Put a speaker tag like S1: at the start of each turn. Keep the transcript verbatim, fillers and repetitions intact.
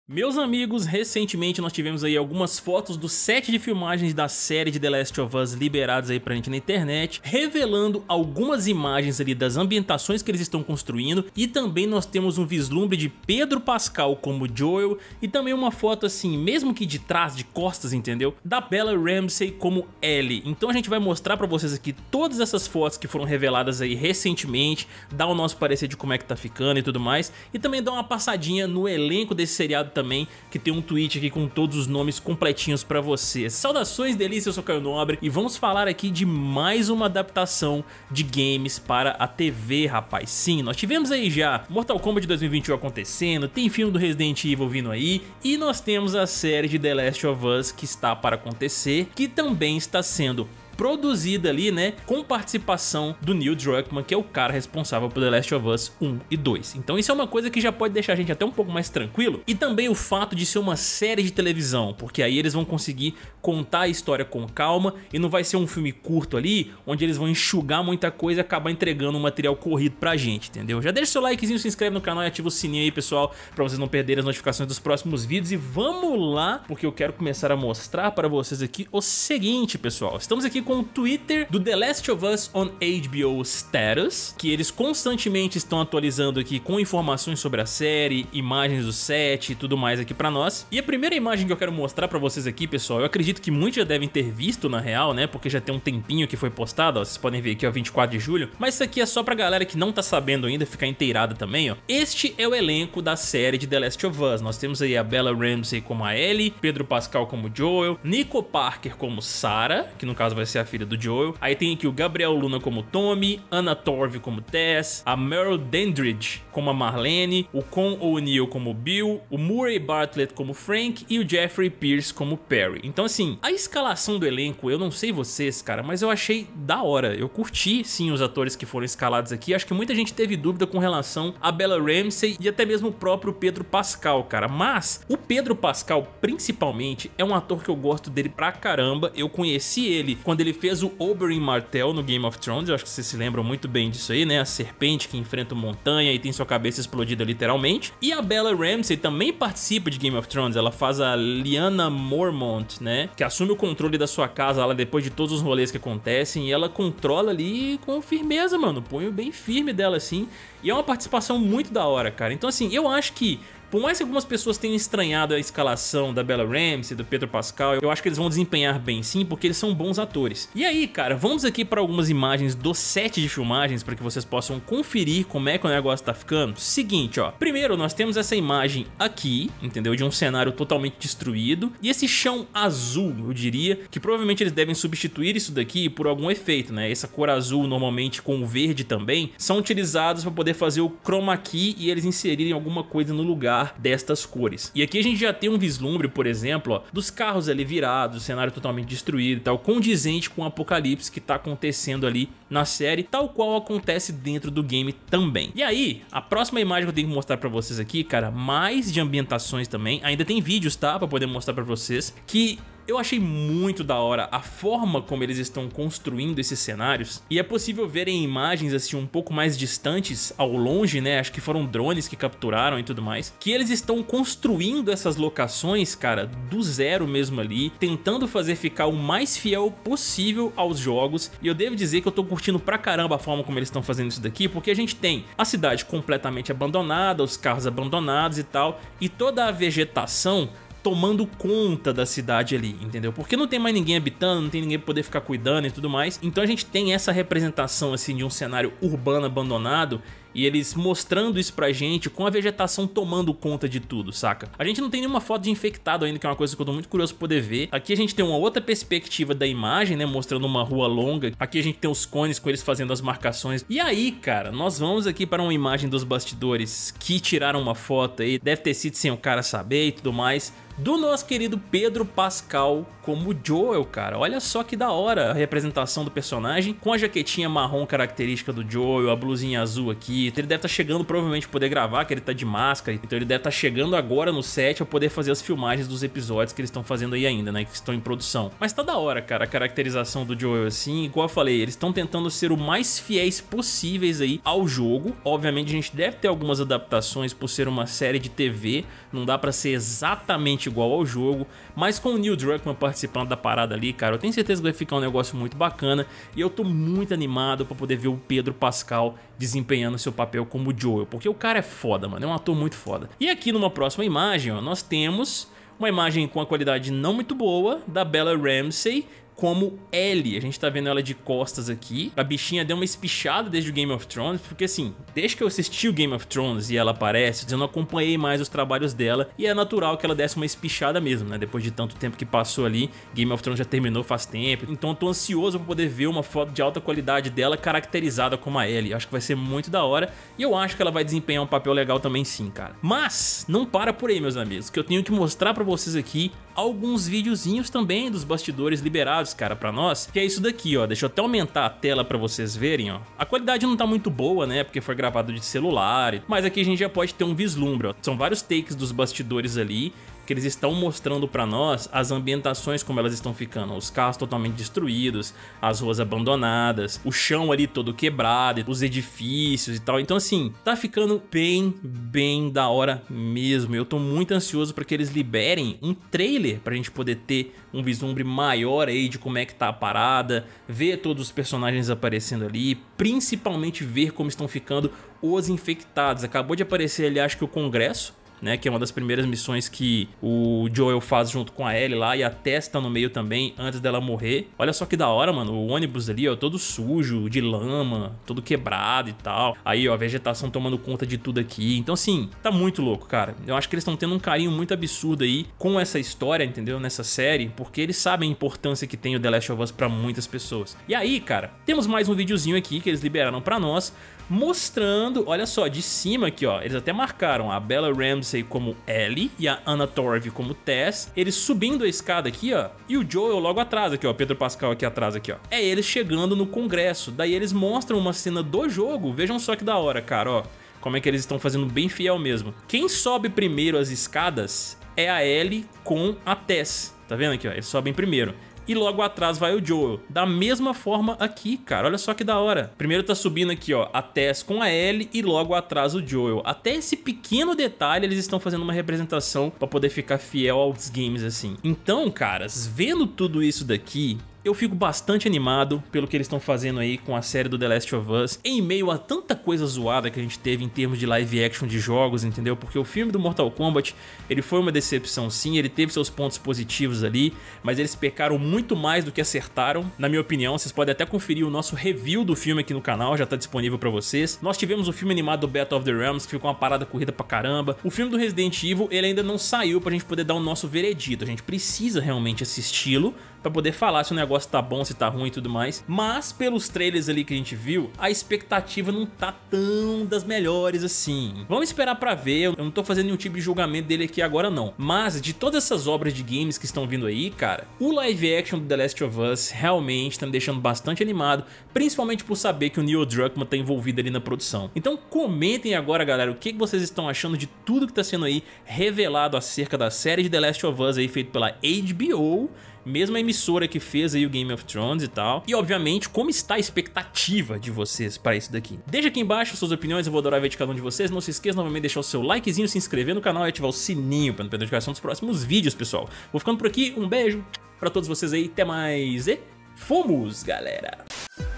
S1: Meus amigos, recentemente nós tivemos aí algumas fotos do set de filmagens da série de The Last of Us liberadas aí pra gente na internet, revelando algumas imagens ali das ambientações que eles estão construindo, e também nós temos um vislumbre de Pedro Pascal como Joel, e também uma foto assim, mesmo que de trás, de costas, entendeu? Da Bella Ramsey como Ellie. Então a gente vai mostrar pra vocês aqui todas essas fotos que foram reveladas aí recentemente, dar o nosso parecer de como é que tá ficando e tudo mais, e também dar uma passadinha no elenco desse seriado também. também, que tem um tweet aqui com todos os nomes completinhos pra vocês. Saudações delícias, eu sou Caio Nobre e vamos falar aqui de mais uma adaptação de games para a T V, rapaz. Sim, nós tivemos aí já Mortal Kombat dois mil e vinte e um acontecendo, tem filme do Resident Evil vindo aí, e nós temos a série de The Last of Us que está para acontecer, que também está sendo produzida ali, né, com participação do Neil Druckmann, que é o cara responsável por The Last of Us um e dois. Então isso é uma coisa que já pode deixar a gente até um pouco mais tranquilo. E também o fato de ser uma série de televisão, porque aí eles vão conseguir contar a história com calma e não vai ser um filme curto ali, onde eles vão enxugar muita coisa e acabar entregando um material corrido pra gente, entendeu? Já deixa seu likezinho, se inscreve no canal e ativa o sininho aí, pessoal, pra vocês não perderem as notificações dos próximos vídeos. E vamos lá, porque eu quero começar a mostrar para vocês aqui o seguinte, pessoal. Estamos aqui com com o Twitter do The Last of Us on H B O Status, que eles constantemente estão atualizando aqui com informações sobre a série, imagens do set e tudo mais aqui pra nós. E a primeira imagem que eu quero mostrar pra vocês aqui, pessoal, eu acredito que muitos já devem ter visto na real, né, porque já tem um tempinho que foi postado, ó, vocês podem ver aqui, ó, vinte e quatro de julho, mas isso aqui é só pra galera que não tá sabendo ainda ficar inteirada também, ó. Este é o elenco da série de The Last of Us. Nós temos aí a Bella Ramsey como a Ellie, Pedro Pascal como Joel, Nico Parker como Sarah, que no caso vai ser a filha do Joel. Aí tem aqui o Gabriel Luna como Tommy, Anna Torv como Tess, a Meryl Dandridge como a Marlene, o Con O'Neill como Bill, o Murray Bartlett como Frank e o Jeffrey Pierce como Perry. Então assim, a escalação do elenco, eu não sei vocês, cara, mas eu achei da hora. Eu curti sim os atores que foram escalados aqui. Acho que muita gente teve dúvida com relação a Bella Ramsey e até mesmo o próprio Pedro Pascal, cara. Mas o Pedro Pascal, principalmente, é um ator que eu gosto dele pra caramba. Eu conheci ele quando ele fez o Oberyn Martell no Game of Thrones, eu acho que vocês se lembram muito bem disso aí, né? A serpente que enfrenta uma montanha e tem sua cabeça explodida literalmente. E a Bella Ramsey também participa de Game of Thrones, ela faz a Lyanna Mormont, né? Que assume o controle da sua casa lá depois de todos os rolês que acontecem, e ela controla ali com firmeza, mano, punho bem firme dela assim, e é uma participação muito da hora, cara. Então assim, eu acho que por mais que algumas pessoas tenham estranhado a escalação da Bella Ramsey, do Pedro Pascal, eu acho que eles vão desempenhar bem sim, porque eles são bons atores. E aí, cara, vamos aqui para algumas imagens do set de filmagens para que vocês possam conferir como é que o negócio tá ficando. Seguinte, ó. Primeiro, nós temos essa imagem aqui, entendeu? De um cenário totalmente destruído. E esse chão azul, eu diria, que provavelmente eles devem substituir isso daqui por algum efeito, né? Essa cor azul, normalmente com o verde também, são utilizados para poder fazer o chroma key e eles inserirem alguma coisa no lugar destas cores. E aqui a gente já tem um vislumbre, por exemplo, ó, dos carros ali virados, o cenário totalmente destruído e tal, condizente com o apocalipse que tá acontecendo ali na série, tal qual acontece dentro do game também. E aí, a próxima imagem que eu tenho que mostrar pra vocês aqui, cara, mais de ambientações também, ainda tem vídeos, tá, pra poder mostrar pra vocês, que eu achei muito da hora a forma como eles estão construindo esses cenários, e é possível ver em imagens assim um pouco mais distantes ao longe, né, acho que foram drones que capturaram e tudo mais, que eles estão construindo essas locações, cara, do zero mesmo ali, tentando fazer ficar o mais fiel possível aos jogos. E eu devo dizer que eu tô curtindo pra caramba a forma como eles estão fazendo isso daqui, porque a gente tem a cidade completamente abandonada, os carros abandonados e tal, e toda a vegetação tomando conta da cidade ali, entendeu? Porque não tem mais ninguém habitando, não tem ninguém pra poder ficar cuidando e tudo mais. Então a gente tem essa representação assim de um cenário urbano abandonado, e eles mostrando isso pra gente com a vegetação tomando conta de tudo, saca? A gente não tem nenhuma foto de infectado ainda, que é uma coisa que eu tô muito curioso pra poder ver. Aqui a gente tem uma outra perspectiva da imagem, né, mostrando uma rua longa. Aqui a gente tem os cones com eles fazendo as marcações. E aí, cara, nós vamos aqui para uma imagem dos bastidores que tiraram uma foto aí, deve ter sido sem o cara saber e tudo mais, do nosso querido Pedro Pascal como Joel, cara. Olha só que da hora a representação do personagem, com a jaquetinha marrom característica do Joel, a blusinha azul aqui, ali. Então ele deve estar chegando provavelmente pra poder gravar, que ele tá de máscara. Então ele deve estar chegando agora no set pra poder fazer as filmagens dos episódios que eles estão fazendo aí ainda, né? Que estão em produção. Mas tá da hora, cara, a caracterização do Joel assim. Igual eu falei, eles estão tentando ser o mais fiéis possíveis aí ao jogo. Obviamente a gente deve ter algumas adaptações por ser uma série de T V. Não dá pra ser exatamente igual ao jogo. Mas com o Neil Druckmann participando da parada ali, cara, eu tenho certeza que vai ficar um negócio muito bacana. E eu tô muito animado pra poder ver o Pedro Pascal desempenhando seu papel como Joel, porque o cara é foda, mano, é um ator muito foda. E aqui numa próxima imagem, ó, nós temos uma imagem com a qualidade não muito boa da Bella Ramsey como Ellie. A gente tá vendo ela de costas aqui. A bichinha deu uma espichada desde o Game of Thrones, porque assim, desde que eu assisti o Game of Thrones e ela aparece, eu não acompanhei mais os trabalhos dela, e é natural que ela desse uma espichada mesmo, né? Depois de tanto tempo que passou ali, Game of Thrones já terminou faz tempo, então eu tô ansioso pra poder ver uma foto de alta qualidade dela caracterizada como a Ellie. Acho que vai ser muito da hora, e eu acho que ela vai desempenhar um papel legal também sim, cara. Mas, não para por aí, meus amigos, que eu tenho que mostrar pra vocês aqui alguns videozinhos também dos bastidores liberados, cara, pra nós, que é isso daqui, ó. Deixa eu até aumentar a tela pra vocês verem, ó. A qualidade não tá muito boa, né, porque foi gravado de celular, mas aqui a gente já pode ter um vislumbre, ó. São vários takes dos bastidores ali, que eles estão mostrando pra nós as ambientações como elas estão ficando, os carros totalmente destruídos, as ruas abandonadas, o chão ali todo quebrado, os edifícios e tal. Então assim, tá ficando bem, bem da hora mesmo. Eu tô muito ansioso para que eles liberem um trailer pra gente poder ter um vislumbre maior aí de como é que tá a parada, ver todos os personagens aparecendo ali, principalmente ver como estão ficando os infectados. Acabou de aparecer ali, acho que o Congresso, né, que é uma das primeiras missões que o Joel faz junto com a Ellie lá, e a Tess tá no meio também, antes dela morrer. Olha só que da hora, mano, o ônibus ali, ó, todo sujo, de lama, todo quebrado e tal. Aí, ó, a vegetação tomando conta de tudo aqui. Então, assim, tá muito louco, cara. Eu acho que eles estão tendo um carinho muito absurdo aí com essa história, entendeu, nessa série, porque eles sabem a importância que tem o The Last of Us pra muitas pessoas. E aí, cara, temos mais um videozinho aqui que eles liberaram pra nós, mostrando, olha só, de cima aqui, ó, eles até marcaram a Bella Ramsey como Ellie e a Anna Torv como Tess, eles subindo a escada aqui, ó, e o Joel logo atrás aqui, ó, Pedro Pascal aqui atrás aqui, ó. É eles chegando no Congresso, daí eles mostram uma cena do jogo, vejam só que da hora, cara, ó, como é que eles estão fazendo bem fiel mesmo. Quem sobe primeiro as escadas é a Ellie com a Tess, tá vendo aqui, ó, eles sobem primeiro. E logo atrás vai o Joel, da mesma forma aqui, cara, olha só que da hora. Primeiro tá subindo aqui, ó, a Tess com a Ellie e logo atrás o Joel. Até esse pequeno detalhe eles estão fazendo uma representação pra poder ficar fiel aos games assim. Então, caras, vendo tudo isso daqui, eu fico bastante animado pelo que eles estão fazendo aí com a série do The Last of Us, em meio a tanta coisa zoada que a gente teve em termos de live action de jogos, entendeu? Porque o filme do Mortal Kombat, ele foi uma decepção sim, ele teve seus pontos positivos ali, mas eles pecaram muito mais do que acertaram, na minha opinião. Vocês podem até conferir o nosso review do filme aqui no canal, já tá disponível pra vocês. Nós tivemos o filme animado do Battle of the Realms, que ficou uma parada corrida pra caramba. O filme do Resident Evil, ele ainda não saiu pra gente poder dar o nosso veredito, a gente precisa realmente assisti-lo pra poder falar se o negócio tá bom, se tá ruim e tudo mais. Mas pelos trailers ali que a gente viu, a expectativa não tá tão das melhores assim. Vamos esperar pra ver, eu não tô fazendo nenhum tipo de julgamento dele aqui agora não. Mas de todas essas obras de games que estão vindo aí, cara, o live action do The Last of Us realmente tá me deixando bastante animado, principalmente por saber que o Neil Druckmann tá envolvido ali na produção. Então comentem agora, galera, o que vocês estão achando de tudo que tá sendo aí revelado acerca da série de The Last of Us aí feito pela H B O, mesma emissora que fez aí o Game of Thrones e tal. E obviamente como está a expectativa de vocês para isso daqui. Deixa aqui embaixo suas opiniões, eu vou adorar ver de cada um de vocês. Não se esqueça novamente de deixar o seu likezinho, se inscrever no canal e ativar o sininho para não perder a notificação dos próximos vídeos, pessoal. Vou ficando por aqui, um beijo para todos vocês aí, até mais e fomos, galera!